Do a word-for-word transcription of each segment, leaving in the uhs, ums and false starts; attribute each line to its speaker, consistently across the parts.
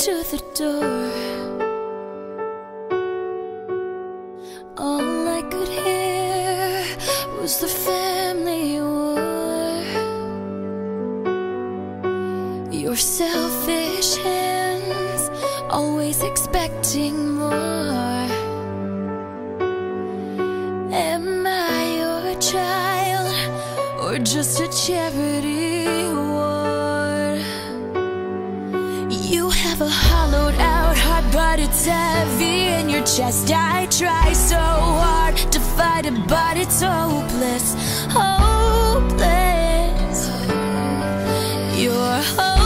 Speaker 1: to the door. All I could hear was the family war. Your selfish hands always expecting more. Am I your child or just a charity ward? You have a hollowed out heart, but it's heavy in your chest. I try so hard to fight it, but it's hopeless, hopeless. You're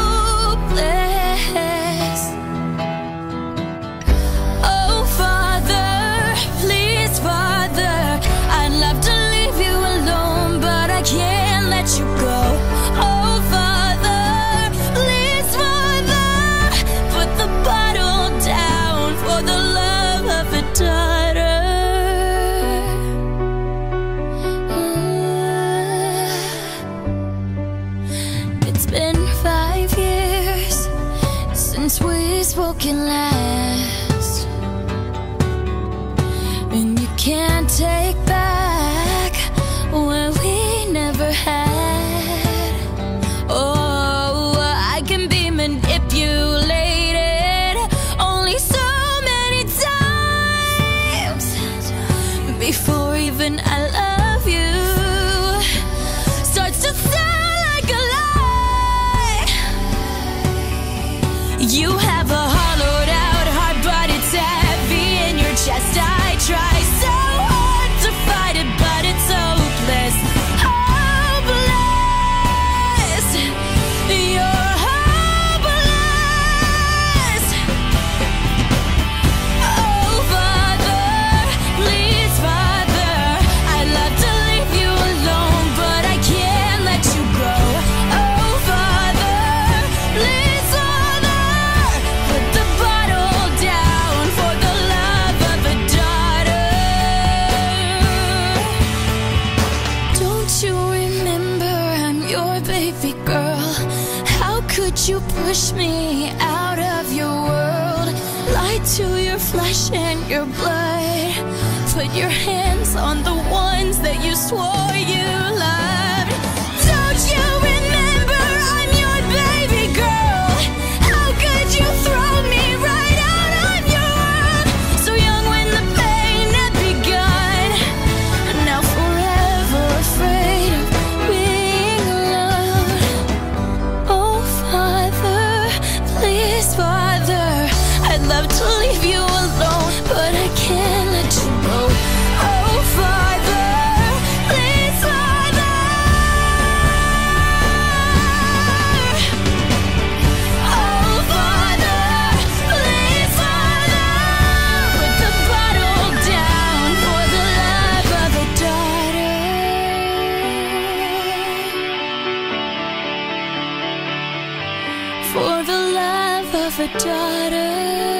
Speaker 1: hopeless. Oh, Father, please, Father, I'd love to leave you alone, but I can't let you go. Oh, Father, please, Father, put the bottle down for the love of a daughter. It's been five years since we've spoken last, and you can't take back what we never had. Oh, I can be manipulated only so many times before even I love you starts to sound like a lie. You have a hollowed out heart, but it's heavy in your chest. I try so hard to fight it, but it's hopeless, hopeless. You're hopeless. Oh, Father, please, Father, I'd love to leave you alone, but I can't let you go. Oh, Father, please, Father, put the bottle down for the love of a daughter. Don't you remember I'm your baby girl? How could you push me out of your world? Lie to your flesh and your blood. Put your hands on the ones that you swore you loved. Don't you remember I'm your baby girl? How could you throw me right out of your world? So young when the pain had begun, now forever afraid of being alone. Oh, Father, please, Father, I'd love to leave you alone, but I can't let you go. Oh, Father, please, Father. Oh, Father, please, Father, put the bottle down for the love of a daughter. For the love of a daughter.